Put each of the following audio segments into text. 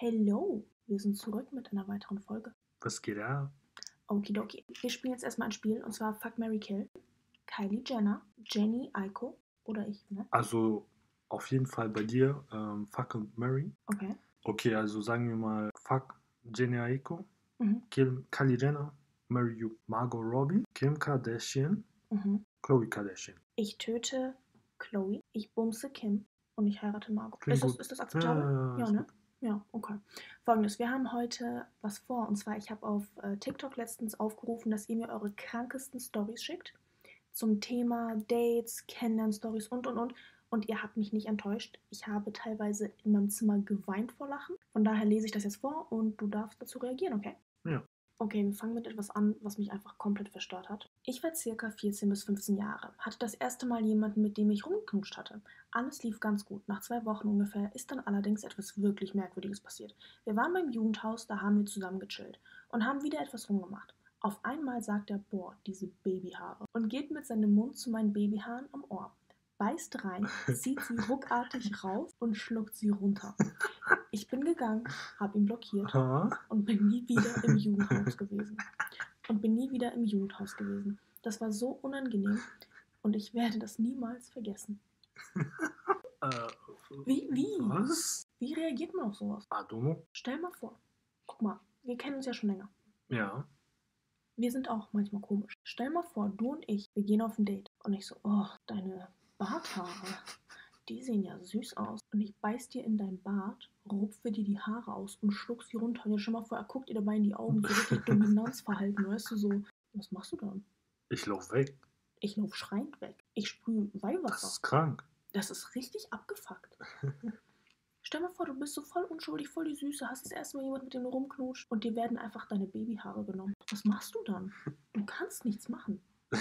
Hello, wir sind zurück mit einer weiteren Folge. Was geht ab? Okidoki. Wir spielen jetzt erstmal ein Spiel und zwar Fuck, Marry, Kill. Kylie Jenner, Jenny Aiko oder ich, ne? Also auf jeden Fall bei dir Fuck und Mary. Okay. Okay, also sagen wir mal Fuck Jenny Aiko, Mhm. Kill Kylie Jenner, Marry you Margot Robbie, Kim Kardashian, Mhm. Khloe Kardashian. Ich töte Chloe, ich bumse Kim und ich heirate Margot. Klingt Ist gut. das akzeptabel? Ja, ist Ne? gut. Ja, okay. Folgendes, wir haben heute was vor und zwar, ich habe auf TikTok letztens aufgerufen, dass ihr mir eure krankesten Stories schickt zum Thema Dates, Kennenlern-Stories und. Und ihr habt mich nicht enttäuscht. Ich habe teilweise in meinem Zimmer geweint vor Lachen. Von daher lese ich das jetzt vor und du darfst dazu reagieren, okay? Ja. Okay, wir fangen mit etwas an, was mich einfach komplett verstört hat. Ich war circa 14 bis 15 Jahre, hatte das erste Mal jemanden, mit dem ich rumgeknutscht hatte. Alles lief ganz gut. Nach 2 Wochen ungefähr ist dann allerdings etwas wirklich Merkwürdiges passiert. Wir waren beim Jugendhaus, da haben wir zusammen gechillt und haben wieder etwas rumgemacht. Auf einmal sagt er, boah, diese Babyhaare und geht mit seinem Mund zu meinen Babyhaaren am Ohr. Beißt rein, zieht sie ruckartig raus und schluckt sie runter. Ich bin gegangen, habe ihn blockiert und bin nie wieder im Jugendhaus gewesen. Das war so unangenehm und ich werde das niemals vergessen. Wie? Was? Wie reagiert man auf sowas? Adomo? Stell mal vor, guck mal, wir kennen uns ja schon länger. Ja. Wir sind auch manchmal komisch. Stell mal vor, du und ich, wir gehen auf ein Date und ich so, oh, deine Barthaare, die sehen ja süß aus. Und ich beiß dir in dein Bart, rupfe dir die Haare aus und schluck sie runter. Und jetzt schon mal vor, er guckt dir dabei in die Augen, so richtig Dominanzverhalten, weißt du, so. Was machst du dann? Ich lauf weg. Ich lauf schreiend weg. Ich sprühe Weihwasser. Das ist krank. Das ist richtig abgefuckt. Stell mal vor, du bist so voll unschuldig, voll die Süße, hast das erste Mal jemand, mit dem du rumknutscht und dir werden einfach deine Babyhaare genommen. Was machst du dann? Du kannst nichts machen.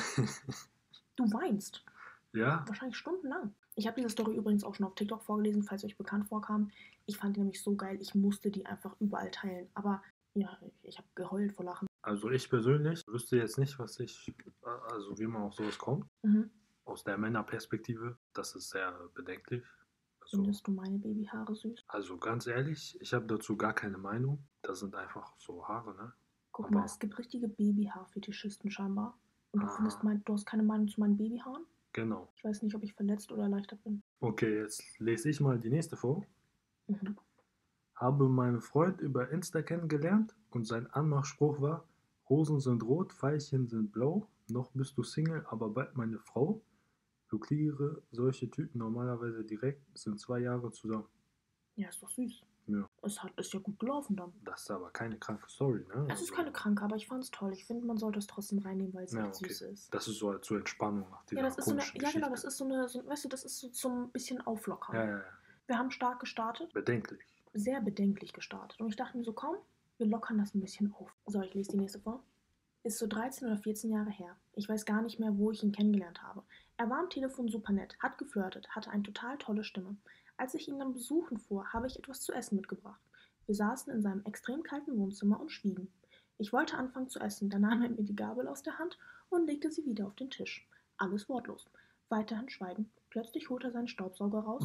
Du weinst. Ja? Wahrscheinlich stundenlang. Ich habe diese Story übrigens auch schon auf TikTok vorgelesen, falls euch bekannt vorkam. Ich fand die nämlich so geil, ich musste die einfach überall teilen. Aber ja, ich habe geheult vor Lachen. Also ich persönlich wüsste jetzt nicht, also wie man auf sowas kommt. Mhm. Aus der Männerperspektive, das ist sehr bedenklich. Findest du meine Babyhaare süß? Also ganz ehrlich, ich habe dazu gar keine Meinung. Das sind einfach so Haare, ne? Guck Aber- mal, es gibt richtige Babyhaarfetischisten scheinbar. Und Aha. du hast keine Meinung zu meinen Babyhaaren? Genau. Ich weiß nicht, ob ich verletzt oder erleichtert bin. Okay, jetzt lese ich mal die nächste vor. Mhm. Habe meinen Freund über Insta kennengelernt und sein Anmachspruch war: Rosen sind rot, Veilchen sind blau, noch bist du Single, aber bald meine Frau. Blockiere solche Typen normalerweise direkt, sind 2 Jahre zusammen. Ja, ist doch süß. Ja. Ist ja gut gelaufen dann. Das ist aber keine kranke Story, ne? Es ist keine kranke, aber ich fand es toll. Ich finde, man sollte es trotzdem reinnehmen, weil es Ja, echt okay. süß ist. Das ist so zur Entspannung nach dieser Ja, das ist so eine, komischen ja genau, Geschichte. das ist weißt du, das ist so zum bisschen Auflockern. Ja. Wir haben stark gestartet, Bedenklich. sehr bedenklich gestartet. Und ich dachte mir so, komm, wir lockern das ein bisschen auf. So, ich lese die nächste vor. Ist so 13 oder 14 Jahre her. Ich weiß gar nicht mehr, wo ich ihn kennengelernt habe. Er war am Telefon super nett, hat geflirtet, hatte eine total tolle Stimme. Als ich ihn dann besuchen fuhr, habe ich etwas zu essen mitgebracht. Wir saßen in seinem extrem kalten Wohnzimmer und schwiegen. Ich wollte anfangen zu essen, dann nahm er mir die Gabel aus der Hand und legte sie wieder auf den Tisch. Alles wortlos. Weiterhin Schweigen. Plötzlich holte er seinen Staubsauger raus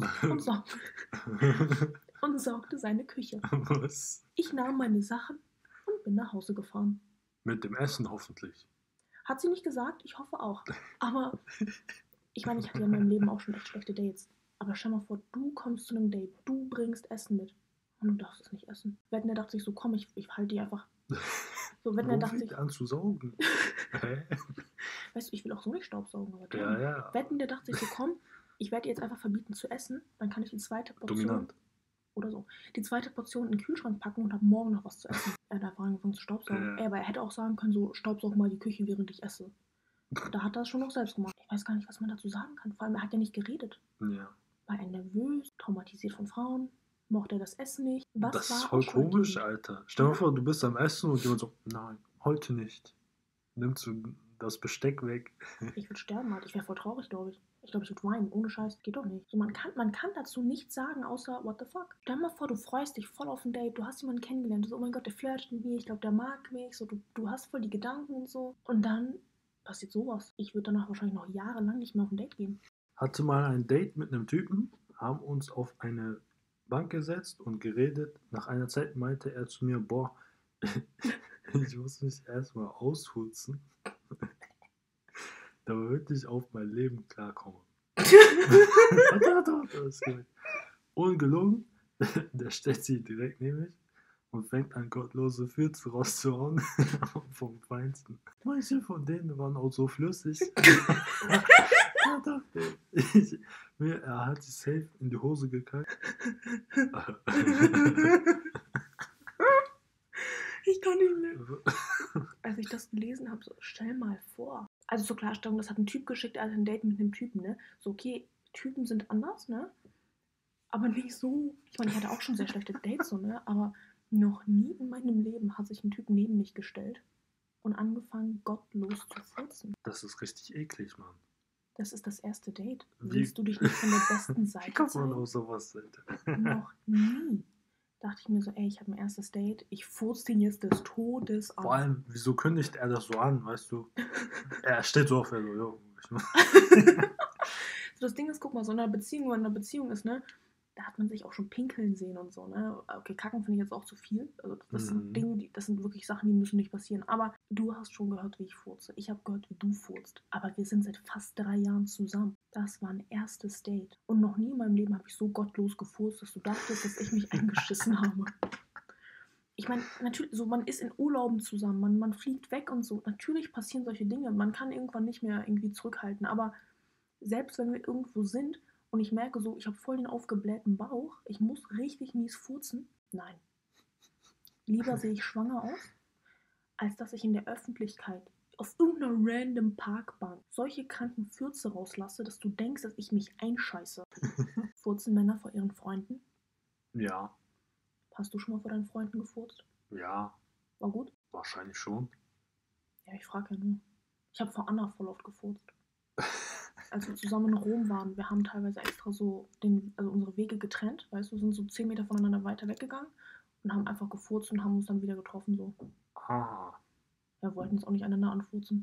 und saugte seine Küche. Was? Ich nahm meine Sachen und bin nach Hause gefahren. Mit dem Essen hoffentlich. Hat sie nicht gesagt? Ich hoffe auch. Aber ich meine, ich hatte ja in meinem Leben auch schon echt schlechte Dates. Aber stell mal vor, du kommst zu einem Date, du bringst Essen mit und du darfst es nicht essen. Wetten, der dachte sich so, komm, ich halte die einfach. So, Wetten, der Wo dachte fängt sich, er an zu saugen? Hä? weißt du, ich will auch so nicht Staubsaugen, aber Ja. Wetten, der dachte sich so, komm, ich werde dir jetzt einfach verbieten zu essen, dann kann ich die zweite Portion Dominant. oder so, die zweite Portion in den Kühlschrank packen und habe morgen noch was zu essen. Er hat einfach angefangen zu staubsaugen. Ja. Aber er hätte auch sagen können, so, staubsaug mal die Küche, während ich esse. Da hat er es schon noch selbst gemacht. Ich weiß gar nicht, was man dazu sagen kann. Vor allem, er hat ja nicht geredet. Ja. War er nervös, traumatisiert von Frauen? Mochte er das Essen nicht? Was Das war ist voll komisch, ausschlaggebend? Alter. Stell dir vor, du bist am Essen und jemand so: Nein, heute nicht. Nimmst du das Besteck weg? Ich würde sterben, Alter. Ich wäre voll traurig, glaube ich. Ich glaube, ich würde weinen. Ohne Scheiß. Geht doch nicht. So, man kann dazu nichts sagen, außer what the fuck. Stell dir mal vor, du freust dich voll auf ein Date. Du hast jemanden kennengelernt. Du so, oh mein Gott, der flirtet mit mir. Ich glaube, der mag mich. So, du hast voll die Gedanken und so. Und dann passiert sowas. Ich würde danach wahrscheinlich noch jahrelang nicht mehr auf ein Date gehen. Hatte mal ein Date mit einem Typen, haben uns auf eine Bank gesetzt und geredet. Nach einer Zeit meinte er zu mir, boah, ich muss mich erstmal aushutzen, damit ich auf mein Leben klarkomme. Warte, das geht. Ungelogen, der stellt sich direkt neben mich und fängt an, gottlose Fürze rauszuhauen vom Feinsten. Manche von denen waren auch so flüssig. Da dachte ich, er hat sich safe in die Hose gekackt. Ich kann nicht mehr. Als ich das gelesen habe, so, stell mal vor. Also zur Klarstellung, das hat ein Typ geschickt, er hatte ein Date mit einem Typen, ne? So, okay, Typen sind anders, ne? Aber nicht so. Ich meine, ich hatte auch schon sehr schlechte Dates, so, ne? Aber noch nie in meinem Leben hat sich ein Typ neben mich gestellt und angefangen, gottlos zu furzen. Das ist richtig eklig, Mann. Das ist das erste Date. Wie- Willst du dich nicht von der besten Wie Seite kommt man zeigen? auf sowas, Alter? Noch nie. Dachte ich mir so, ey, ich habe mein erstes Date, ich furze den jetzt des Todes an. Vor allem, wieso kündigt er das so an, weißt du? Er steht so auf, er so, jo. So, das Ding ist, guck mal, so in einer Beziehung, wenn eine Beziehung ist, ne, da hat man sich auch schon pinkeln sehen und so, ne. Okay, kacken finde ich jetzt auch zu viel. Also das sind Dinge, das sind wirklich Sachen, die müssen nicht passieren. Aber du hast schon gehört, wie ich furze. Ich habe gehört, wie du furzt. Aber wir sind seit fast 3 Jahren zusammen. Das war ein erstes Date. Und noch nie in meinem Leben habe ich so gottlos gefurzt, dass du dachtest, dass ich mich eingeschissen habe. Ich meine, natürlich, so man ist in Urlauben zusammen, man fliegt weg und so. Natürlich passieren solche Dinge. Man kann irgendwann nicht mehr irgendwie zurückhalten. Aber selbst wenn wir irgendwo sind und ich merke so, ich habe voll den aufgeblähten Bauch, ich muss richtig mies furzen. Nein. Lieber sehe ich schwanger aus, als dass ich in der Öffentlichkeit auf irgendeiner random Parkbank solche kranken Fürze rauslasse, dass du denkst, dass ich mich einscheiße. Furzen Männer vor ihren Freunden? Ja, Hast du schon mal vor deinen Freunden gefurzt? ja, War gut? wahrscheinlich schon. Ja, ich frage ja nur. Ich habe vor Anna voll oft gefurzt. Als wir zusammen in Rom waren, wir haben teilweise extra so also unsere Wege getrennt, weißt du, sind so 10 Meter voneinander weiter weggegangen und haben einfach gefurzt und haben uns dann wieder getroffen, so. Ah. Wir wollten uns auch nicht einander anfurzen.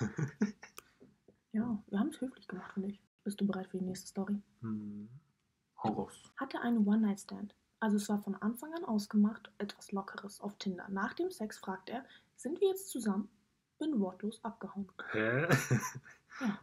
Ja, wir haben es höflich gemacht, finde ich. Bist du bereit für die nächste Story? Hau raus. Hatte einen One-Night-Stand. Also es war von Anfang an ausgemacht, etwas Lockeres auf Tinder. Nach dem Sex fragt er, sind wir jetzt zusammen? Bin wortlos abgehauen. Hä? Ja.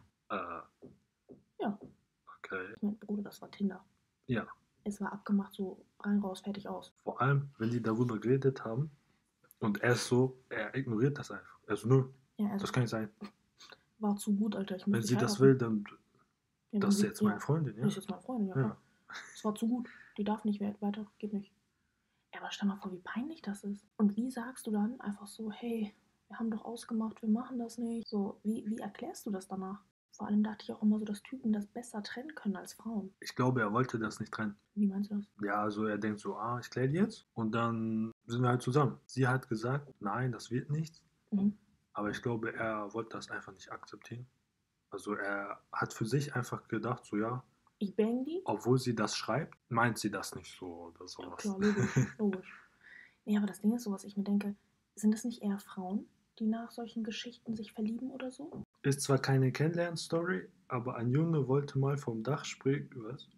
Ja. Okay. Ich meine, Bruder, das war Tinder. Ja. Es war abgemacht, so rein, raus, fertig, aus. Vor allem, wenn die darüber geredet haben und er ist so, er ignoriert das einfach. Also, nö, Ja, also das kann nicht sein. war zu gut, Alter. Ich muss Wenn dich sie das heiraten. will, dann Ja, das ist jetzt meine ja, Freundin, ja? das ist jetzt meine Freundin, ja. Ja. Es war zu gut. Die darf nicht weiter, geht nicht. Ja, aber stell mal vor, wie peinlich das ist. Und wie sagst du dann einfach so, hey, wir haben doch ausgemacht, wir machen das nicht. So, wie erklärst du das danach? Vor allem dachte ich auch immer so, dass Typen das besser trennen können als Frauen. Ich glaube, er wollte das nicht trennen. Wie meinst du das? Ja, also er denkt so, ich kläre die jetzt und dann sind wir halt zusammen. Sie hat gesagt, nein, das wird nichts. Mhm. Aber ich glaube, er wollte das einfach nicht akzeptieren. Also er hat für sich einfach gedacht, so ja, Ich bang die? obwohl sie das schreibt, meint sie das nicht so oder Ja, sowas. klar, logisch. Nee, aber das Ding ist so, was ich mir denke, sind es nicht eher Frauen, die nach solchen Geschichten sich verlieben oder so? Ist zwar keine Kennenlern-Story, aber ein Junge wollte mal vom Dach springen, was?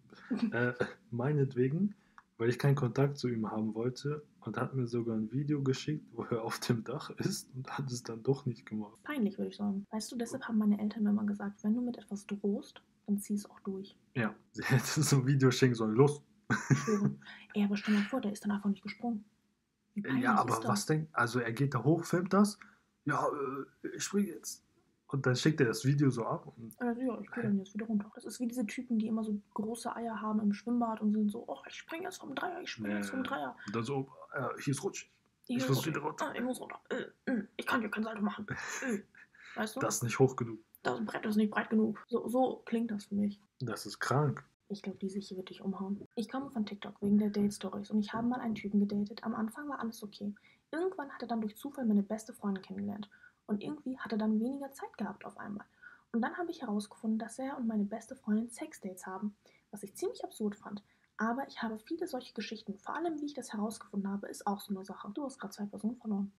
Meinetwegen, weil ich keinen Kontakt zu ihm haben wollte und hat mir sogar ein Video geschickt, wo er auf dem Dach ist und hat es dann doch nicht gemacht. Peinlich, würde ich sagen. Weißt du, deshalb haben meine Eltern mir immer gesagt, wenn du mit etwas drohst, dann zieh es auch durch. Ja, sie hätte so ein Video schicken sollen, los. Ich schwöre. Ey, aber stell mal vor, der ist dann einfach nicht gesprungen. Wie peinlich Ja, ist aber das? was denkt, also er geht da hoch, filmt das, ja, ich springe jetzt. Und dann schickt er das Video so ab. Und Also ja, ich gehe dann jetzt wieder runter. Das ist wie diese Typen, die immer so große Eier haben im Schwimmbad und sind so, oh, ich springe jetzt vom Dreier, ich springe jetzt vom Dreier. Und dann so, hier ist rutschig. Hier Ich ist muss rutschig. wieder runter. Ich muss runter. Ich kann hier kein Salto machen. Weißt du? Das ist nicht hoch genug. Das Brett ist nicht breit genug. So klingt das für mich. Das ist krank. Ich glaube, die Sicht wird dich umhauen. Ich komme von TikTok wegen der Date-Stories und ich habe mal einen Typen gedatet. Am Anfang war alles okay. Irgendwann hat er dann durch Zufall meine beste Freundin kennengelernt. Und irgendwie hat er dann weniger Zeit gehabt auf einmal. Und dann habe ich herausgefunden, dass er und meine beste Freundin Sexdates haben, was ich ziemlich absurd fand. Aber ich habe viele solche Geschichten. Vor allem, wie ich das herausgefunden habe, ist auch so eine Sache. Du hast gerade 2 Personen verloren.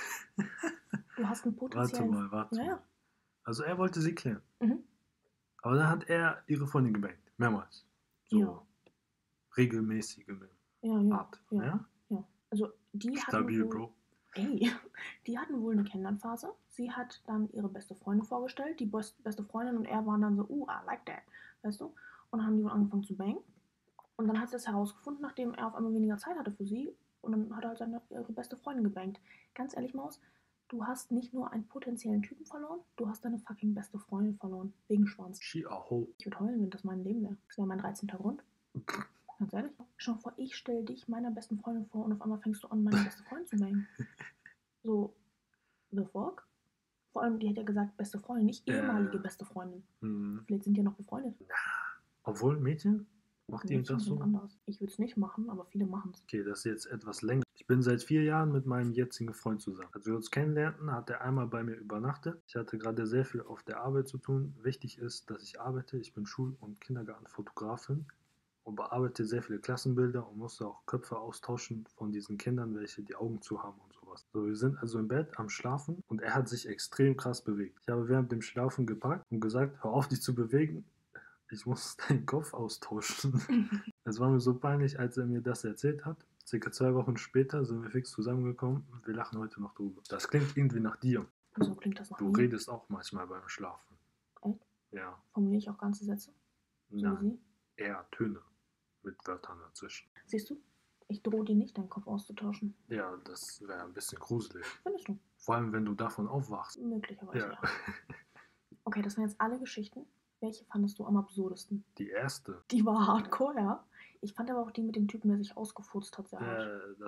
Du hast einen potenziellen... Warte Ja, mal. ja. Also er wollte sie klären. Mhm. Aber dann hat er ihre Freundin gebankt. Mehrmals. So. Ja. regelmäßige Ja. Art. Ja? Also die hatten Stabil, wohl, Bro. die hatten wohl eine Kennenlernphase. Sie hat dann ihre beste Freundin vorgestellt. Die beste Freundin und er waren dann so, I like that, weißt du? Und dann haben die wohl angefangen zu bangen. Und dann hat sie das herausgefunden, nachdem er auf einmal weniger Zeit hatte für sie. Und dann hat er halt ihre beste Freundin gebankt. Ganz ehrlich, Maus, du hast nicht nur einen potenziellen Typen verloren, du hast deine fucking beste Freundin verloren. Wegen Schwanz. She a hoe. Ich würde heulen, wenn das mein Leben wäre. Das wäre mein 13. Grund. Ganz ehrlich. Schau vor, ich stelle dich meiner besten Freundin vor und auf einmal fängst du an, meine beste Freundin zu bangen. So, the fuck? Vor allem, die hat ja gesagt, beste Freundin, nicht ehemalige beste Freundin. Vielleicht sind die ja noch befreundet. Obwohl, Mädchen, macht ihr Mädchen das sind so? anders. Ich würde es nicht machen, aber viele machen es. Okay, das ist jetzt etwas länger. Ich bin seit 4 Jahren mit meinem jetzigen Freund zusammen. Als wir uns kennenlernten, hat er einmal bei mir übernachtet. Ich hatte gerade sehr viel auf der Arbeit zu tun. Wichtig ist, dass ich arbeite. Ich bin Schul- und Kindergartenfotografin und bearbeite sehr viele Klassenbilder und musste auch Köpfe austauschen von diesen Kindern, welche die Augen zu haben und sowas. So, wir sind also im Bett am Schlafen und er hat sich extrem krass bewegt. Ich habe während dem Schlafen gepackt und gesagt, hör auf dich zu bewegen. Ich muss deinen Kopf austauschen. Es war mir so peinlich, als er mir das erzählt hat. Circa 2 Wochen später sind wir fix zusammengekommen. Wir lachen heute noch drüber. Das klingt irgendwie nach dir. Wieso klingt das nach Du mir? redest auch manchmal beim Schlafen. Echt? Ja. Formuliere ich auch ganze Sätze? So wie Nein, sie? eher Töne mit Wörtern dazwischen. Siehst du? Ich drohe dir nicht, deinen Kopf auszutauschen. Ja, das wäre ein bisschen gruselig. Findest du? Vor allem, wenn du davon aufwachst. Möglicherweise, Ja. ja. Okay, das waren jetzt alle Geschichten. Welche fandest du am absurdesten? Die erste, Die war hardcore, ja. Ich fand aber auch die mit dem Typen, der sich ausgefurzt hat, sehr hart.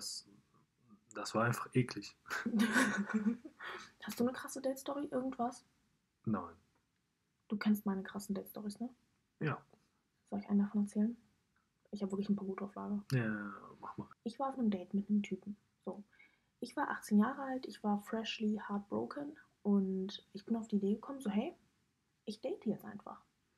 das war einfach eklig. Hast du eine krasse Date-Story? Irgendwas? Nein. Du kennst meine krassen Date-Stories, ne? Ja. Soll ich einen davon erzählen? Ich habe wirklich ein paar gute auf Lager. Ja, mach mal. Ich war auf einem Date mit einem Typen. So. Ich war 18 Jahre alt, ich war freshly heartbroken und ich bin auf die Idee gekommen, so hey, ich date jetzt einfach.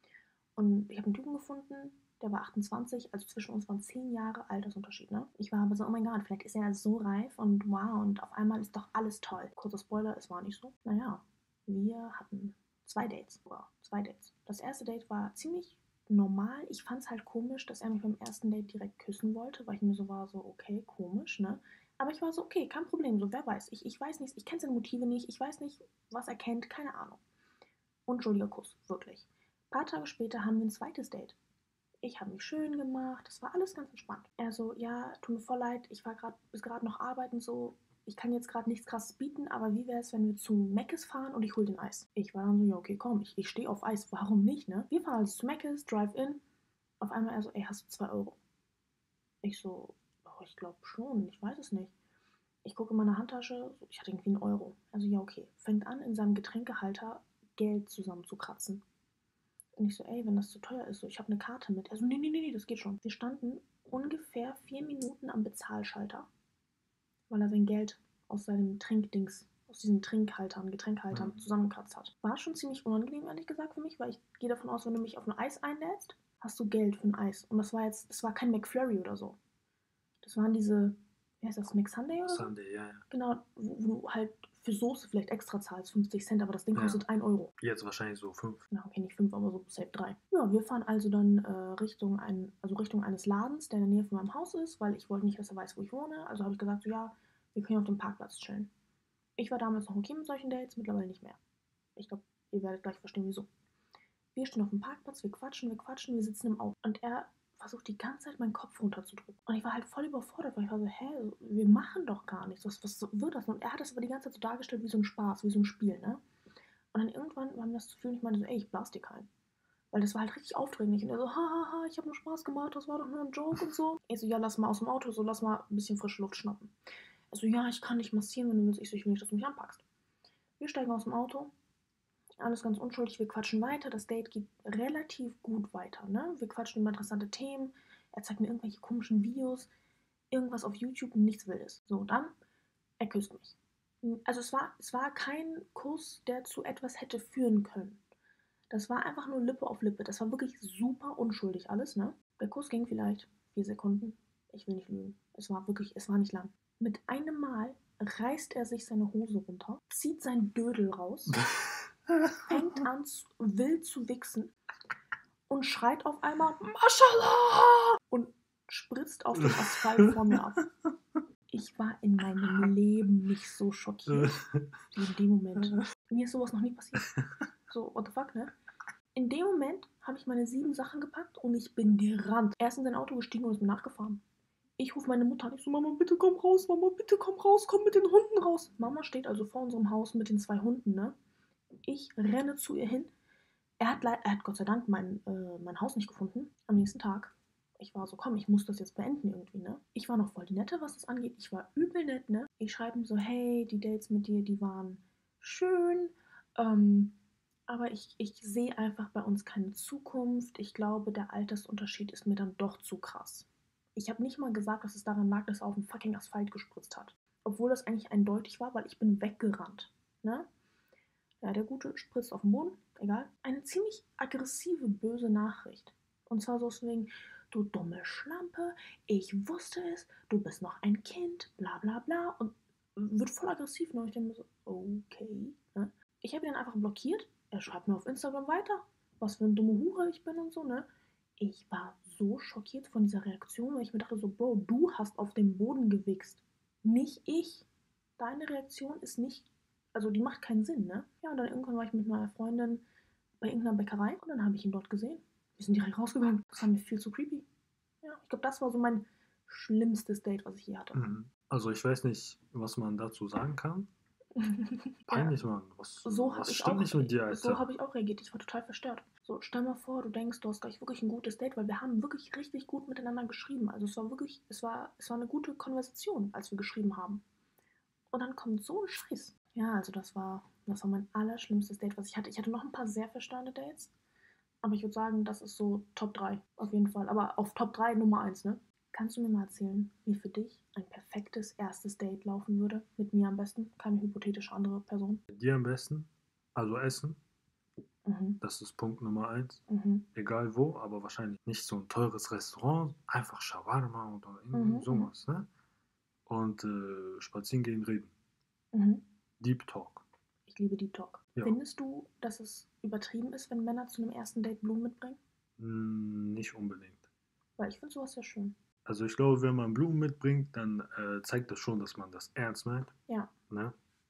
Und ich habe einen Typen gefunden, der war 28, also zwischen uns waren 10 Jahre Altersunterschied, ne? Ich war aber so, oh mein Gott, vielleicht ist er so reif und wow, und auf einmal ist doch alles toll. Kurzer Spoiler, es war nicht so. Naja, wir hatten 2 Dates. Wow, 2 Dates. Das erste Date war ziemlich normal. Ich fand es halt komisch, dass er mich beim ersten Date direkt küssen wollte, weil ich mir so war, so okay, komisch, ne? Aber ich war so, okay, kein Problem, so wer weiß. Ich weiß nichts, ich kenne seine Motive nicht, ich weiß nicht, was er kennt, keine Ahnung. Unschuldiger Kuss, wirklich. Ein paar Tage später haben wir ein zweites Date. Ich habe mich schön gemacht, das war alles ganz entspannt. Er so, ja, tut mir voll leid, ich war bis gerade noch arbeiten, so, ich kann jetzt gerade nichts krasses bieten, aber wie wäre es, wenn wir zu Mc's fahren und ich hole den Eis? Ich war dann so, ja, okay, komm, ich stehe auf Eis, warum nicht, ne? Wir fahren also zu Mc's, Drive-In. Auf einmal er so, ey, hast du 2 Euro? Ich so, oh, ich glaube schon, ich weiß es nicht. Ich gucke in meine Handtasche, so, ich hatte irgendwie 1 Euro. Also ja, okay. Fängt an, in seinem Getränkehalter Geld zusammenzukratzen. Und ich so, ey, wenn das zu teuer ist, so, ich habe eine Karte mit. Er so, nee, das geht schon. Wir standen ungefähr 4 Minuten am Bezahlschalter, weil er sein Geld aus seinem Trinkdings, aus diesen Trinkhaltern, Getränkhaltern zusammengekratzt hat. War schon ziemlich unangenehm, ehrlich gesagt, für mich, weil ich gehe davon aus, wenn du mich auf ein Eis einlädst, hast du Geld für ein Eis. Und das war kein McFlurry oder so. Das waren diese, wie heißt das, McSunday oder so? Sunday, ja. Genau, wo du halt für Soße vielleicht extra zahlst, 50 Cent, aber das Ding Ja. kostet 1 Euro. Jetzt wahrscheinlich so 5. Na, okay, nicht 5, aber so safe 3. Ja, wir fahren also dann Richtung eines Ladens, der in der Nähe von meinem Haus ist, weil ich wollte nicht, dass er weiß, wo ich wohne. Also habe ich gesagt, so ja, wir können auf dem Parkplatz chillen. Ich war damals noch okay mit solchen Dates, mittlerweile nicht mehr. Ich glaube, ihr werdet gleich verstehen, wieso. Wir stehen auf dem Parkplatz, wir quatschen, wir sitzen im Auto. Und er versucht die ganze Zeit meinen Kopf runterzudrücken. Und ich war halt voll überfordert, weil ich war so, hä, wir machen doch gar nichts. Was wird das? Und er hat das aber die ganze Zeit so dargestellt wie so ein Spaß, wie so ein Spiel, ne? Und dann irgendwann war mir das zu viel und ich meinte so, ey, ich blas dir keinen. Weil das war halt richtig aufdringlich. Und er so, hahaha, ich habe nur Spaß gemacht, das war doch nur ein Joke und so. Ich so, ja, lass mal aus dem Auto, so lass mal ein bisschen frische Luft schnappen. Er so, ja, ich kann dich massieren, wenn du willst. Ich so, ich will nicht, dass du mich anpackst. Wir steigen aus dem Auto. Alles ganz unschuldig, wir quatschen weiter. Das Date geht relativ gut weiter, ne? Wir quatschen über interessante Themen. Er zeigt mir irgendwelche komischen Videos. Irgendwas auf YouTube, nichts Wildes. So, dann, er küsst mich. Also es war kein Kuss, der zu etwas hätte führen können. Das war einfach nur Lippe auf Lippe. Das war wirklich super unschuldig alles, ne? Der Kuss ging vielleicht 4 Sekunden. Ich will nicht lügen. Es war nicht lang. Mit einem Mal reißt er sich seine Hose runter, zieht sein Dödel raus, fängt an, wild zu wichsen und schreit auf einmal, Maschallah! Und spritzt auf den Asphalt vor mir ab. Ich war in meinem Leben nicht so schockiert wie in dem Moment. Mir ist sowas noch nie passiert. So, what the fuck, ne? In dem Moment habe ich meine 7 Sachen gepackt und ich bin gerannt. Er ist in sein Auto gestiegen und ist mir nachgefahren. Ich rufe meine Mutter an. Ich so, Mama, bitte komm raus, Mama, bitte komm raus, komm mit den Hunden raus. Mama steht also vor unserem Haus mit den 2 Hunden, ne? Ich renne zu ihr hin. Er hat Gott sei Dank mein Haus nicht gefunden am nächsten Tag. Ich war so, komm, ich muss das jetzt beenden irgendwie, ne? Ich war noch voll die Nette, was das angeht. Ich war übel nett, ne? Ich schreibe ihm so, hey, die Dates mit dir, die waren schön, aber ich sehe einfach bei uns keine Zukunft. Ich glaube, der Altersunterschied ist mir dann doch zu krass. Ich habe nicht mal gesagt, dass es daran lag, dass er auf den fucking Asphalt gespritzt hat. Obwohl das eigentlich eindeutig war, weil ich bin weggerannt, ne? Ja, der Gute spritzt auf den Boden, egal. Eine ziemlich aggressive, böse Nachricht. Und zwar so wegen, du dumme Schlampe, ich wusste es, du bist noch ein Kind, bla bla bla. Und wird voll aggressiv. Ne? Ich denke mir so, okay. Ne? Ich habe ihn dann einfach blockiert. Er schreibt mir auf Instagram weiter, was für eine dumme Hure ich bin und so, ne? Ich war so schockiert von dieser Reaktion, weil ich mir dachte so, Bro, du hast auf den Boden gewichst. Nicht ich. Deine Reaktion ist nicht, also die macht keinen Sinn, ne? Ja, und dann irgendwann war ich mit meiner Freundin bei irgendeiner Bäckerei und dann habe ich ihn dort gesehen. Wir sind direkt rausgegangen. Das war mir viel zu creepy. Ja, ich glaube, das war so mein schlimmstes Date, was ich je hatte. Also ich weiß nicht, was man dazu sagen kann. Ja, Peinlich, Mann. so habe Was ich stimmt auch, nicht mit dir, so Alter? habe ich auch reagiert. Ich war total verstört. So, stell mal vor, du denkst, du hast gleich wirklich ein gutes Date, weil wir haben wirklich richtig gut miteinander geschrieben. Also es war wirklich, es war eine gute Konversation, als wir geschrieben haben. Und dann kommt so ein Scheiß. Ja, also das war mein allerschlimmstes Date, was ich hatte. Ich hatte noch ein paar sehr verstörende Dates. Aber ich würde sagen, das ist so Top 3 auf jeden Fall. Aber auf Top 3 Nummer 1, ne? Kannst du mir mal erzählen, wie für dich ein perfektes erstes Date laufen würde? Mit mir am besten, keine hypothetische andere Person. Mit dir am besten. Also Essen. Mhm. Das ist Punkt Nummer 1. Mhm. Egal wo, aber wahrscheinlich nicht so ein teures Restaurant. Einfach Shawarma oder Mhm. sowas, ne? Und spazieren gehen, reden. Mhm. Deep Talk. Ich liebe Deep Talk. Ja. Findest du, dass es übertrieben ist, wenn Männer zu einem ersten Date Blumen mitbringen? Nicht unbedingt. Weil ich finde sowas ja schön. Also ich glaube, wenn man Blumen mitbringt, dann zeigt das schon, dass man das ernst meint. Ja. Ne?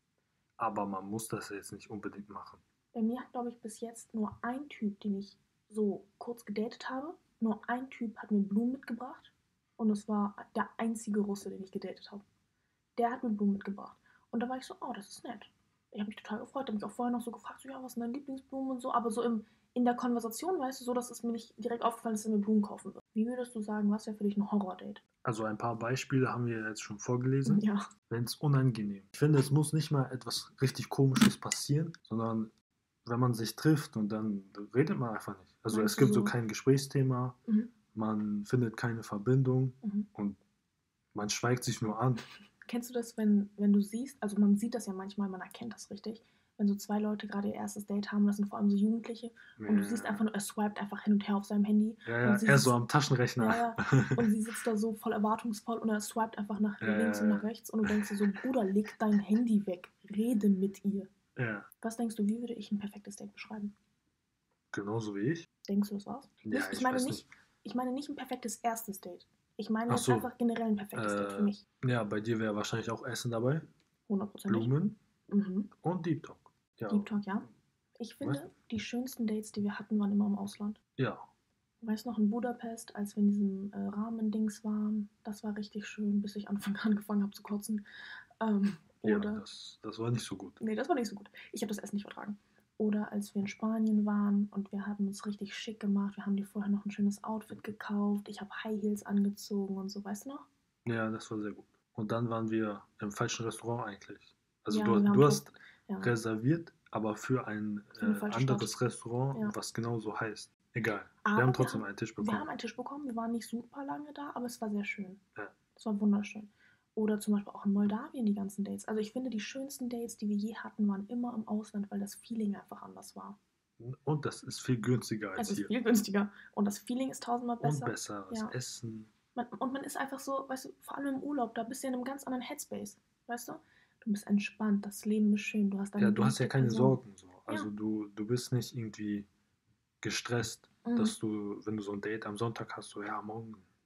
Aber man muss das jetzt nicht unbedingt machen. Bei mir hat, glaube ich, bis jetzt nur ein Typ, den ich so kurz gedatet habe, nur ein Typ hat mir Blumen mitgebracht. Und es war der einzige Russe, den ich gedatet habe. Der hat mir Blumen mitgebracht. Und da war ich so, oh, das ist nett. Ich habe mich total gefreut. Ich habe mich auch vorher noch so gefragt, so, ja, was sind deine Lieblingsblumen und so. Aber so in der Konversation, weißt du, so, dass es mir nicht direkt aufgefallen ist, dass er mir Blumen kaufen wird. Wie würdest du sagen, was wäre für dich ein Horror-Date? Also ein paar Beispiele haben wir jetzt schon vorgelesen. Ja. Wenn es unangenehm. Ich finde, es muss nicht mal etwas richtig Komisches passieren, sondern wenn man sich trifft und dann redet man einfach nicht. Also Meinst es du gibt so so? kein Gesprächsthema, Mhm. man findet keine Verbindung Mhm. und man schweigt sich nur an. Kennst du das, wenn du siehst, also man sieht das ja manchmal, man erkennt das richtig, wenn so 2 Leute gerade ihr erstes Date haben, das sind vor allem so Jugendliche, und du siehst einfach nur, er swiped einfach hin und her auf seinem Handy. Ja, Und sie er so sitzt, am Taschenrechner. ja, und sie sitzt da so voll erwartungsvoll und er swiped einfach nach links und nach rechts und du denkst dir so, Bruder, leg dein Handy weg, rede mit ihr. Ja, Was denkst du, wie würde ich ein perfektes Date beschreiben? genauso wie ich. Denkst du das war's? Ja, Nicht, ich weiß nicht. ich meine nicht ein perfektes erstes Date. Ich meine Ach jetzt so, einfach generell ein perfektes Date für mich. ja, bei dir wäre wahrscheinlich auch Essen dabei, 100%. Blumen Mhm. und Deep Talk. Ja, Deep Talk, ja. Ich finde, die schönsten Dates, die wir hatten, waren immer im Ausland. ja, Weißt du noch, in Budapest, als wir in diesem Ramen-Dings waren, das war richtig schön, bis ich angefangen habe zu kotzen. ja, Oder, das war nicht so gut. nee, das war nicht so gut. Ich habe das Essen nicht vertragen. Oder als wir in Spanien waren und wir haben uns richtig schick gemacht. Wir haben dir vorher noch ein schönes Outfit gekauft. Ich habe High Heels angezogen und so, weißt du noch? Ja, das war sehr gut. Und dann waren wir im falschen Restaurant eigentlich. Also Ja, du, wir haben du hast ja, reserviert, aber für ein für eine falsche anderes Stadt. Restaurant, Ja. was genau so heißt. Egal. Aber Wir haben trotzdem einen Tisch wir bekommen. haben einen Tisch bekommen. Wir waren nicht super lange da, aber es war sehr schön. Ja. Es war wunderschön. Oder zum Beispiel auch in Moldawien die ganzen Dates. Also ich finde, die schönsten Dates, die wir je hatten, waren immer im Ausland, weil das Feeling einfach anders war. Und das ist viel günstiger als Es ist hier. viel günstiger. Und das Feeling ist tausendmal besser. Und besseres Ja. Essen. Und man ist einfach so, weißt du, vor allem im Urlaub, da bist du in einem ganz anderen Headspace. Weißt du? Du bist entspannt, das Leben ist schön, du hast deine Ja, du hast ja geliebte keine Person. Sorgen. So. Ja. Also du bist nicht irgendwie gestresst, Mhm. dass du, wenn du so ein Date am Sonntag hast, so ja, morgen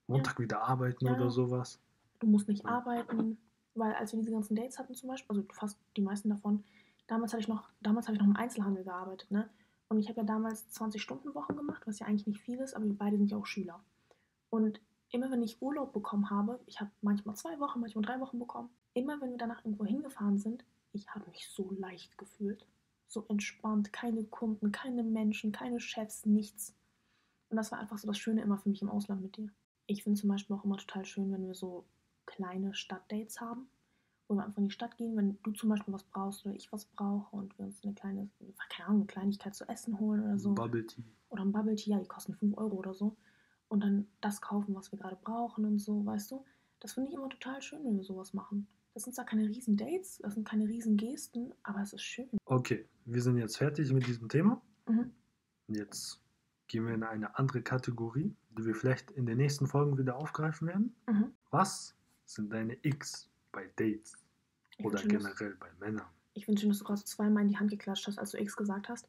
Montag wieder arbeiten Ja. oder sowas. Du musst nicht Ja. arbeiten, weil als wir diese ganzen Dates hatten zum Beispiel, also fast die meisten davon, damals habe ich noch im Einzelhandel gearbeitet, ne? Und ich habe ja damals 20-Stunden-Wochen gemacht, was ja eigentlich nicht viel ist, aber wir beide sind ja auch Schüler. Und immer wenn ich Urlaub bekommen habe, ich habe manchmal 2 Wochen, manchmal 3 Wochen bekommen, immer wenn wir danach irgendwo hingefahren sind, ich habe mich so leicht gefühlt. So entspannt, keine Kunden, keine Menschen, keine Chefs, nichts. Und das war einfach so das Schöne immer für mich im Ausland mit dir. Ich finde zum Beispiel auch immer total schön, wenn wir so kleine Stadtdates haben, wo wir einfach in die Stadt gehen, wenn du zum Beispiel was brauchst oder ich was brauche und wir uns eine kleine, keine Ahnung, eine Kleinigkeit zu essen holen oder so. Bubble Tea. Oder ein Bubble Tea, ja, die kosten 5 Euro oder so. Und dann das kaufen, was wir gerade brauchen und so, weißt du? Das finde ich immer total schön, wenn wir sowas machen. Das sind zwar keine riesen Dates, das sind keine riesen Gesten, aber es ist schön. Okay, wir sind jetzt fertig mit diesem Thema. Mhm. Jetzt gehen wir in eine andere Kategorie, die wir vielleicht in den nächsten Folgen wieder aufgreifen werden. Mhm. Was sind deine X bei Dates? Ich Oder find schön, dass- generell bei Männern? Ich finde schön, dass du gerade so zweimal in die Hand geklatscht hast, als du X gesagt hast.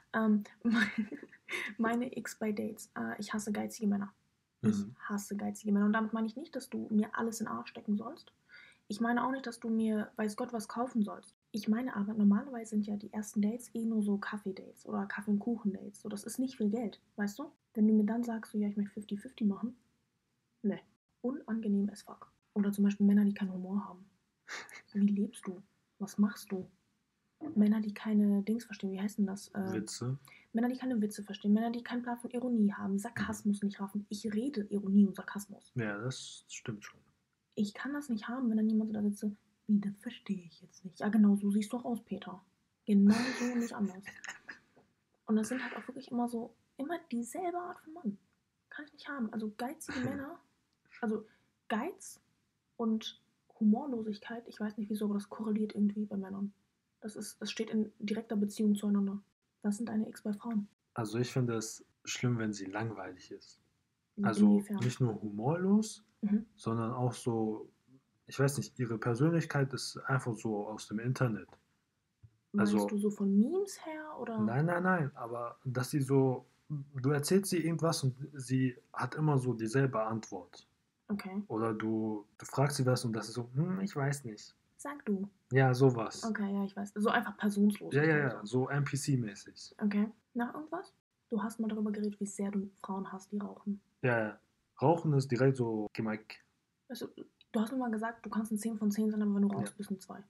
Meine X bei Dates. Ich hasse geizige Männer. Ich Mhm. hasse geizige Männer. Und damit meine ich nicht, dass du mir alles in den Arsch stecken sollst. Ich meine auch nicht, dass du mir, weiß Gott, was kaufen sollst. Ich meine aber, normalerweise sind ja die ersten Dates eh nur so Kaffee-Dates oder Kaffee- und Kuchen-Dates. So, das ist nicht viel Geld, weißt du? Wenn du mir dann sagst, so, ja, ich möchte 50-50 machen, ne. Unangenehm as fuck. Oder zum Beispiel Männer, die keinen Humor haben. Wie lebst du? Was machst du? Männer, die keine Dings verstehen, wie heißt denn das? Witze. Männer, die keine Witze verstehen, Männer, die keinen Plan von Ironie haben, Sarkasmus nicht raffen. Ich rede Ironie und Sarkasmus. Ja, das stimmt schon. Ich kann das nicht haben, wenn dann jemand so da sitzt, so, wie, das verstehe ich jetzt nicht. Ja, genau so siehst du auch aus, Peter. Genau so, nicht anders. Und das sind halt auch wirklich immer dieselbe Art von Mann. Kann ich nicht haben. Also geizige Männer, also Geiz und Humorlosigkeit, ich weiß nicht wieso, aber das korreliert irgendwie bei Männern. Das steht in direkter Beziehung zueinander. Was sind deine X bei Frauen? Also ich finde es schlimm, wenn sie langweilig ist. Also Inwiefern? nicht nur humorlos, Mhm. sondern auch so, ich weiß nicht, ihre Persönlichkeit ist einfach so aus dem Internet. Meinst Also, du so von Memes her oder? nein, aber dass sie so, du erzählst sie irgendwas und sie hat immer so dieselbe Antwort. Okay. Oder du fragst sie was und das ist so, ich weiß nicht. Sag du. Ja, sowas. Okay, ja, ich weiß. So einfach personslos. Ja, so NPC-mäßig. Okay. Noch irgendwas? Du hast mal darüber geredet, wie sehr du Frauen hast, die rauchen. Ja, Rauchen ist direkt so Gemack. Also, du hast mir mal gesagt, du kannst ein 10 von 10 sein, aber wenn du rauchst, Ja. bist du ein 2.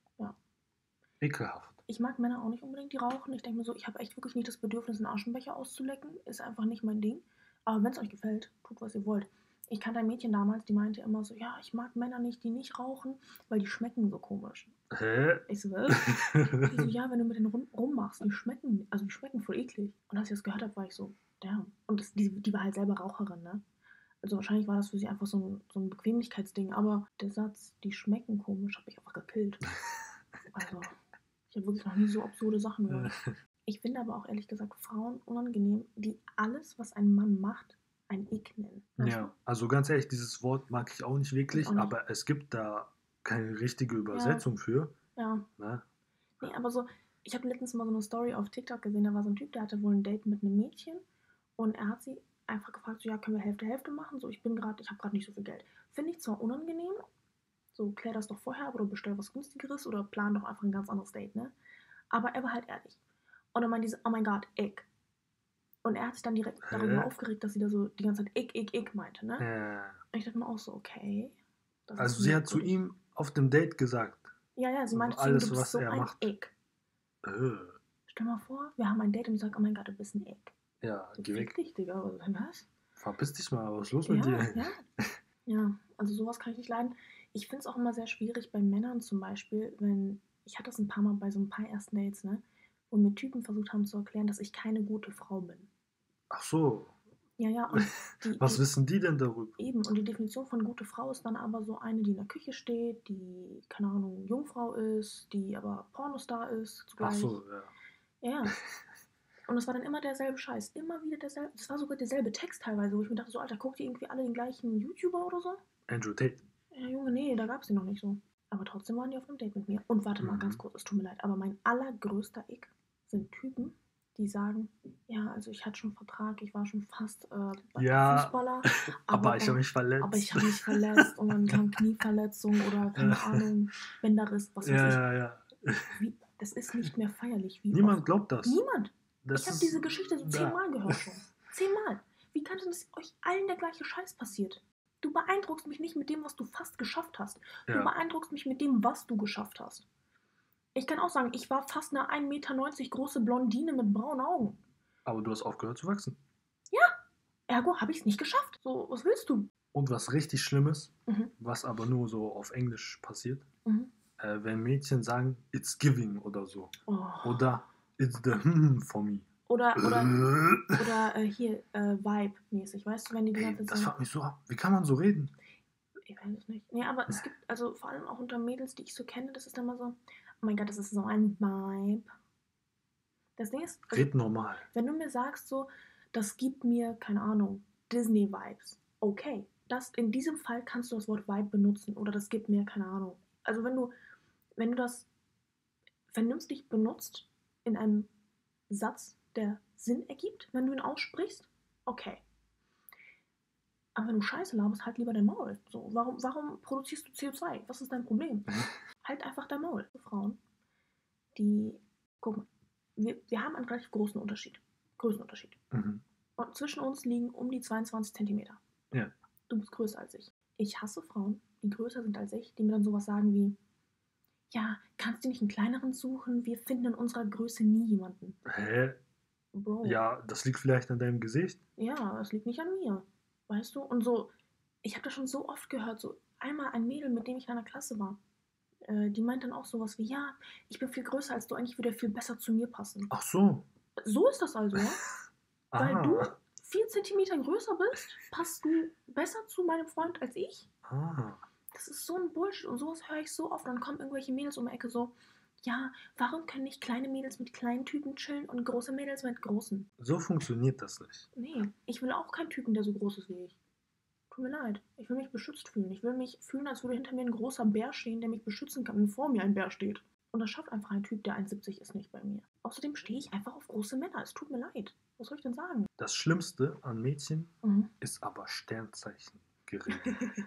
Ekelhaft. Ich mag Männer auch nicht unbedingt, die rauchen. Ich denke mir so, ich habe echt wirklich nicht das Bedürfnis, einen Aschenbecher auszulecken. Ist einfach nicht mein Ding. Aber wenn es euch gefällt, tut, was ihr wollt. Ich kannte ein Mädchen damals, die meinte immer so, ja, ich mag Männer nicht, die nicht rauchen, weil die schmecken so komisch. Hä? Ich so, was? Die so, ja, wenn du mit denen rummachst, die schmecken voll eklig. Und als ich das gehört habe, war ich so, damn. Und die war halt selber Raucherin, ne? Also wahrscheinlich war das für sie einfach so ein Bequemlichkeitsding. Aber der Satz, die schmecken komisch, hat mich einfach gekillt. Also, ich habe wirklich noch nie so absurde Sachen gehört. Ich finde aber auch ehrlich gesagt Frauen unangenehm, die alles, was ein Mann macht, ein Ick nennen. Weißt Ja, also ganz ehrlich, dieses Wort mag ich auch nicht wirklich, Ich auch nicht. aber es gibt da keine richtige Übersetzung für. du? Ja. Ne? Nee, aber so, ich habe letztens mal so eine Story auf TikTok gesehen, da war so ein Typ, der hatte wohl ein Date mit einem Mädchen und er hat sie einfach gefragt, so, ja, können wir Hälfte machen? So, ich habe gerade nicht so viel Geld. Finde ich zwar unangenehm, so, klär das doch vorher, oder bestell was Günstigeres oder plan doch einfach ein ganz anderes Date, ne? Aber er war halt ehrlich. Und dann meinte sie, oh mein Gott, Ick. Und er hat sich dann direkt darüber aufgeregt, dass sie da so die ganze Zeit Ick meinte, ne? Und ich dachte mir auch so, okay. Das Also ist sie hat zu merkwürdig. ihm auf dem Date gesagt, Ja, sie meinte alles, zu ihm, du bist was so er ein macht. Ick. Äh, Stell mal vor, wir haben ein Date und ich sage, oh mein Gott, du bist ein Ick. ja, So, geh weg. fick dich, Digga. Was? Verpiss dich mal, was ist los mit dir? Ja, also sowas kann ich nicht leiden. Ich finde es auch immer sehr schwierig bei Männern zum Beispiel, wenn, ich hatte das ein paar Mal bei so ein paar ersten Dates, ne, wo mir Typen versucht haben zu erklären, dass ich keine gute Frau bin. Ach so, Ja, und was wissen die denn darüber? eben, und die Definition von gute Frau ist dann aber so eine, die in der Küche steht, die, keine Ahnung, Jungfrau ist, die aber Pornostar ist zugleich. Ach so, ja. Ja. Und es war dann immer derselbe Scheiß. Immer wieder derselbe. Es war sogar derselbe Text teilweise, wo ich mir dachte, so, Alter, guckt ihr irgendwie alle den gleichen YouTuber oder so? Andrew Tate. Ja, Junge, nee, da gab es die noch nicht so. Aber trotzdem waren die auf einem Date mit mir. Und warte mal, ganz kurz, es tut mir leid, aber mein allergrößter Ick sind Typen, die sagen, ja, also ich hatte schon einen Vertrag, ich war schon fast Ja, Fußballer, aber ich habe mich aber ich verletzt. habe mich verletzt und dann kam Knieverletzung oder keine Ahnung, Bänderriss, was weiß Ja, ich. ja, ja. Das ist nicht mehr feierlich. Wie Niemand oft? glaubt das. Niemand. Das Ich habe ist. diese Geschichte so Da. 10-mal gehört schon. 10-mal. Wie kann denn das euch allen der gleiche Scheiß passiert? Du beeindruckst mich nicht mit dem, was du fast geschafft hast. Du Ja. beeindruckst mich mit dem, was du geschafft hast. Ich kann auch sagen, ich war fast eine 1,90 Meter große Blondine mit braunen Augen. Aber du hast aufgehört zu wachsen. Ergo habe ich es nicht geschafft. So, was willst du? Und was richtig Schlimmes, Mhm. was aber nur so auf Englisch passiert, Mhm. wenn Mädchen sagen, it's giving oder so. Oh. Oder it's the for me. Oder hier, Vibe-mäßig, weißt du, wenn die Ey, ganze das Zeit. fuckt mich so ab. Wie kann man so reden? Ich weiß es nicht. Nee, aber es gibt, also vor allem auch unter Mädels, die ich so kenne, das ist dann mal so, oh mein Gott, das ist so ein Vibe. Das Ding ist, also, Red normal. wenn du mir sagst so, das gibt mir, keine Ahnung, Disney-Vibes, okay. In diesem Fall kannst du das Wort Vibe benutzen oder das gibt mir, keine Ahnung. Also wenn du das vernünftig benutzt in einem Satz, der Sinn ergibt, wenn du ihn aussprichst, okay. Aber wenn du Scheiße laberst, halt lieber dein Maul. So, warum produzierst du CO2? Was ist dein Problem? Halt einfach dein Maul. Frauen, die, guck mal, wir haben einen relativ großen Unterschied. Größenunterschied. Mhm. Und zwischen uns liegen um die 22 Zentimeter. Ja. Du bist größer als ich. Ich hasse Frauen, die größer sind als ich, die mir dann sowas sagen wie, ja, kannst du nicht einen kleineren suchen? Wir finden in unserer Größe nie jemanden. Hä? Bro. Ja, das liegt vielleicht an deinem Gesicht. Ja, das liegt nicht an mir. Weißt du? Und so, ich habe das schon so oft gehört, so einmal ein Mädel, mit dem ich in einer Klasse war, die meint dann auch sowas wie, ja, ich bin viel größer als du, eigentlich würde er viel besser zu mir passen. Ach so. So ist das also, ja? Weil du Ah. 4 Zentimeter größer bist, passt du besser zu meinem Freund als ich? Ah. Das ist so ein Bullshit und sowas höre ich so oft. Dann kommen irgendwelche Mädels um die Ecke so, ja, warum können nicht kleine Mädels mit kleinen Typen chillen und große Mädels mit großen? So funktioniert das nicht. Nee, ich will auch keinen Typen, der so groß ist wie ich. Tut mir leid. Ich will mich beschützt fühlen. Ich will mich fühlen, als würde hinter mir ein großer Bär stehen, der mich beschützen kann, wenn vor mir ein Bär steht. Und das schafft einfach ein Typ, der 1,70 ist, nicht bei mir. Außerdem stehe ich einfach auf große Männer. Es tut mir leid. Was soll ich denn sagen? Das Schlimmste an Mädchen Mhm. ist aber Sternzeichen gerede.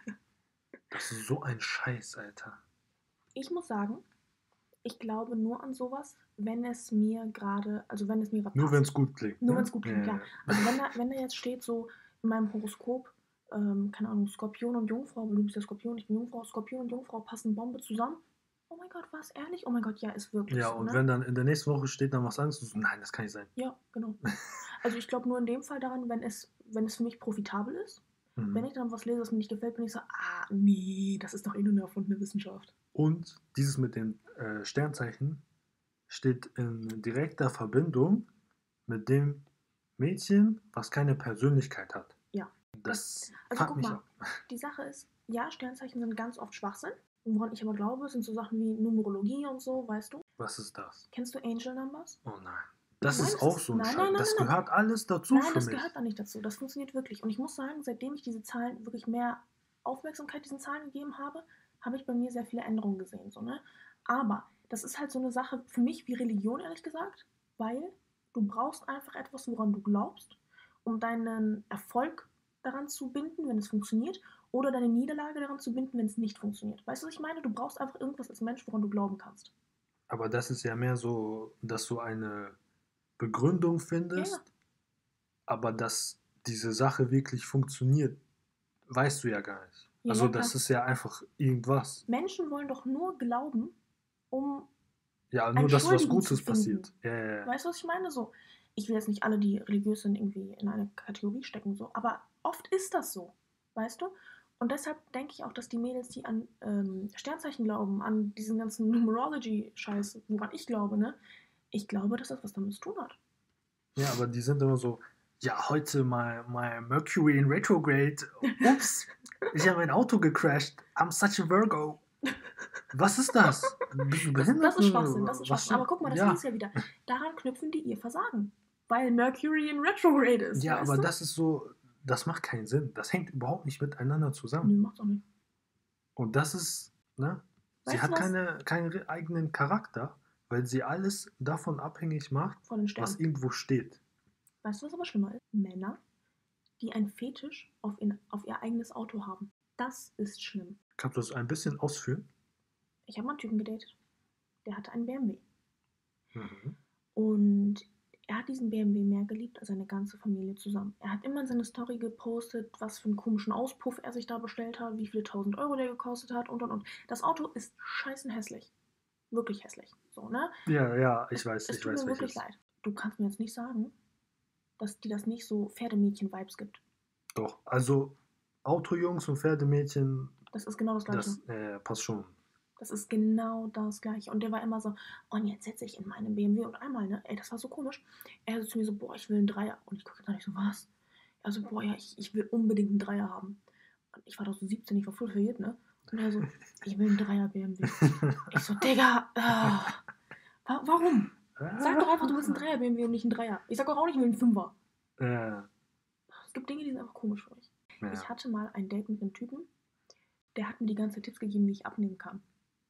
Das ist so ein Scheiß, Alter. Ich muss sagen, ich glaube nur an sowas, wenn es mir gerade, also wenn es mir gerade Nur passt. wenn es gut klingt. Nur ne? wenn es gut klingt, ja. Also wenn da jetzt steht so in meinem Horoskop, keine Ahnung, Skorpion und Jungfrau, du bist ja Skorpion, ich bin Jungfrau, Skorpion und Jungfrau passen Bombe zusammen. Oh mein Gott, war es ehrlich? Oh mein Gott, ja, ist wirklich Ja, so, und ne? wenn dann in der nächsten Woche steht dann was anderes, du so, nein, das kann nicht sein. Ja, genau. Also ich glaube nur in dem Fall daran, wenn es für mich profitabel ist. Wenn ich dann was lese, was mir nicht gefällt, bin ich so, nee, das ist doch eh nur eine erfundene Wissenschaft. Und dieses mit den Sternzeichen steht in direkter Verbindung mit dem Mädchen, was keine Persönlichkeit hat. Ja. Das Also fuckt guck mich mal, ab. die Sache ist, ja, Sternzeichen sind ganz oft Schwachsinn. Woran ich aber glaube, sind so Sachen wie Numerologie und so, weißt du? Was ist das? Kennst du Angel Numbers? Oh nein. Das Nein, ist das auch ist- so ein nein, Scheiß. nein, nein, Das nein, gehört alles dazu Nein, für das mich. gehört da nicht dazu. Das funktioniert wirklich. Und ich muss sagen, seitdem ich diese Zahlen wirklich mehr Aufmerksamkeit diesen Zahlen gegeben habe, habe ich bei mir sehr viele Änderungen gesehen. So, ne? Aber das ist halt so eine Sache für mich wie Religion, ehrlich gesagt, weil du brauchst einfach etwas, woran du glaubst, um deinen Erfolg daran zu binden, wenn es funktioniert, oder deine Niederlage daran zu binden, wenn es nicht funktioniert. Weißt du, was ich meine? Du brauchst einfach irgendwas als Mensch, woran du glauben kannst. Aber das ist ja mehr so, dass du eine Begründung findest, Ja. aber dass diese Sache wirklich funktioniert, weißt du ja gar nicht. Ja, Also ja, das klar. ist ja einfach irgendwas. Menschen wollen doch nur glauben, um Ja, eine nur dass was Entschuldigung zu Gutes finden. passiert. Ja, ja, ja. Weißt du, was ich meine? So, ich will jetzt nicht alle, die religiös sind, irgendwie in eine Kategorie stecken, so, aber oft ist das so, weißt du? Und deshalb denke ich auch, dass die Mädels, die an Sternzeichen glauben, an diesen ganzen Numerology-Scheiß, woran ich glaube, ne? Ich glaube, dass das was damit zu tun hat. Ja, aber die sind immer so, ja, heute mal Mercury in Retrograde. Ups, ich habe mein Auto gecrashed. I'm such a Virgo. Was ist das? Bist du behindert? Das ist Schwachsinn, das ist Was Schwachsinn. Aber guck mal, das ja. ist ja wieder. Daran knüpfen die ihr Versagen. Weil Mercury in Retrograde ist. Ja, weißt aber du? das ist so, das macht keinen Sinn. Das hängt überhaupt nicht miteinander zusammen. Nö, macht's auch nicht. Und das ist, ne? Sie Weißt hat du was? keinen eigenen Charakter, weil sie alles davon abhängig macht, Von den was Sternen. irgendwo steht. Weißt du, was aber schlimmer ist? Männer, die einen Fetisch auf ihr eigenes Auto haben. Das ist schlimm. Kannst du das ein bisschen ausführen? Ich habe mal einen Typen gedatet. Der hatte einen BMW. Mhm. Und er hat diesen BMW mehr geliebt als seine ganze Familie zusammen. Er hat immer in seine Story gepostet, was für einen komischen Auspuff er sich da bestellt hat, wie viele 1000 Euro der gekostet hat und. Das Auto ist scheißen hässlich. Wirklich hässlich. So, ne? Ja, ich weiß, Es ich tut weiß mir wirklich welches. leid. Du kannst mir jetzt nicht sagen, dass dir das nicht so Pferdemädchen-Vibes gibt. Doch, also Autojungs und Pferdemädchen, Das ist genau das Gleiche. das passt schon. Das ist genau das Gleiche. Und der war immer so, und jetzt setze ich in meinem BMW. Und einmal, ne, ey, das war so komisch. Er so zu mir so, boah, ich will einen Dreier. Und ich gucke da nicht so, was? Er so, boah, ja, ich will unbedingt einen Dreier haben. Und ich war doch so 17, ich war voll verwirrt, ne? Und er so, ich will einen Dreier BMW. Ich so, Digga, warum? Sag doch einfach, du willst einen Dreier BMW und nicht einen Dreier. Ich sag auch nicht, ich will einen Fünfer. Es gibt Dinge, die sind einfach komisch für mich. Ja. Ich hatte mal ein Date mit einem Typen, der hat mir die ganze Zeit Tipps gegeben, wie ich abnehmen kann.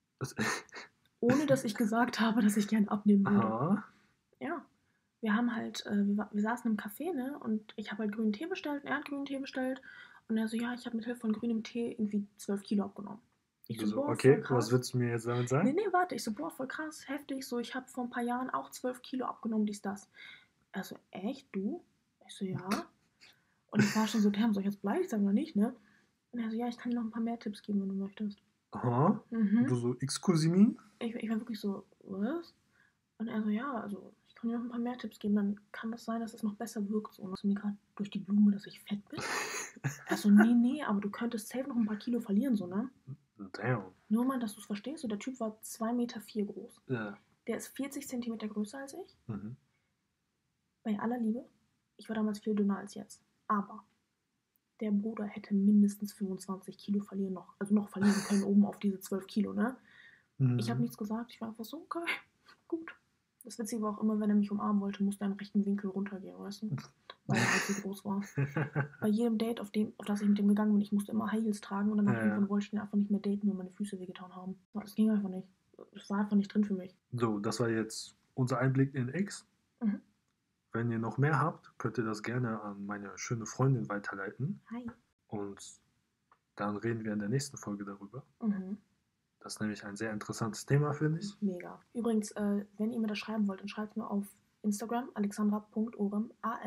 Ohne dass ich gesagt habe, dass ich gerne abnehmen würde. Aha. Ja. Wir haben halt, wir saßen im Café, ne? Und ich habe halt grünen Tee bestellt und er hat grünen Tee bestellt. Und er so, ja, ich habe mit Hilfe von grünem Tee irgendwie 12 Kilo abgenommen. Ich Du so, so, boah, okay, voll krass. was willst du mir jetzt damit sagen? Nee, warte. Ich so, boah, voll krass, heftig. So, ich habe vor ein paar Jahren auch 12 Kilo abgenommen, dies, das. Er so, echt, du? Ich so, ja. Und ich war schon so, damn, soll ich jetzt beleidigt sein oder nicht, ne? Und er so, ja, ich kann dir noch ein paar mehr Tipps geben, wenn du möchtest. Aha. Mhm. Du so, excuse me? Ich war wirklich so, was? Und er so, ja, also ich kann dir noch ein paar mehr Tipps geben, dann kann das sein, dass es noch besser wirkt. So, und hast du mir gerade durch die Blume, dass ich fett bin? Er so, nee, aber du könntest safe noch ein paar Kilo verlieren, so, ne? Damn. Nur mal, dass du es verstehst, so, der Typ war 2,4 Meter groß. Ja. Der ist 40 Zentimeter größer als ich. Mhm. Bei aller Liebe, ich war damals viel dünner als jetzt. Aber der Bruder hätte mindestens 25 Kilo verlieren können, oben auf diese 12 Kilo, ne? Mhm. Ich habe nichts gesagt, ich war einfach so, okay, gut. Das Witzige war auch immer, wenn er mich umarmen wollte, musste er im rechten Winkel runtergehen, weißt du? Weil er halt so groß war. Bei jedem Date, auf das ich mit dem gegangen bin, ich musste immer High Heels tragen und danach irgendwann wollte ich ihn einfach nicht mehr daten, weil meine Füße wehgetan haben. Das ging einfach nicht. Das war einfach nicht drin für mich. So, das war jetzt unser Einblick in X. Mhm. Wenn ihr noch mehr habt, könnt ihr das gerne an meine schöne Freundin weiterleiten. Hi. Und dann reden wir in der nächsten Folge darüber. Mhm. Das ist nämlich ein sehr interessantes Thema, finde ich. Mega. Übrigens, wenn ihr mir das schreiben wollt, dann schreibt mir auf Instagram alexandra.orem,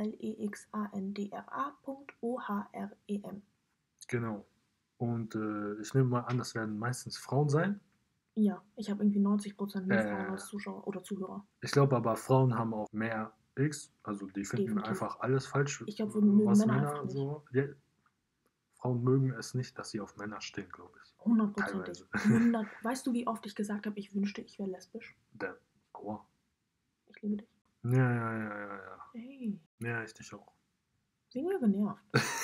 alexandra.orem. Genau. Und ich nehme mal an, das werden meistens Frauen sein. Ja, ich habe irgendwie 90% mehr Frauen als Zuschauer oder Zuhörer. Ich glaube aber, Frauen haben auch mehr X. Also die finden Definitiv. einfach alles falsch. Ich glaube, wir mögen was Männer einfach nicht. so. Ja, Frauen mögen es nicht, dass sie auf Männer stehen, glaube ich. 100%. Weißt du, wie oft ich gesagt habe, ich wünschte, ich wäre lesbisch? Aua. Ich liebe dich. Ja. Hey, Ja, ich dich auch. weniger genervt.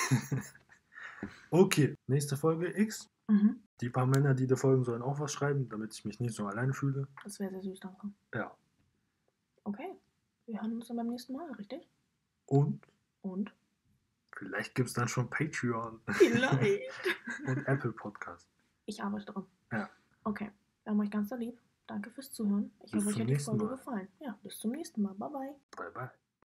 Okay, nächste Folge X. Mhm. Die paar Männer, die da folgen, sollen auch was schreiben, damit ich mich nicht so alleine fühle. Das wäre sehr süß, danke. Ja. Okay, wir hören uns dann beim nächsten Mal, richtig? Und Und? vielleicht gibt es dann schon Patreon. Vielleicht. Und Apple Podcast. Ich arbeite dran. Ja. Okay, wir haben euch ganz lieb. Danke fürs Zuhören. Ich Bis hoffe, euch zum hat die nächsten Folge Mal. gefallen. Ja, bis zum nächsten Mal. Bye, bye. Bye, bye.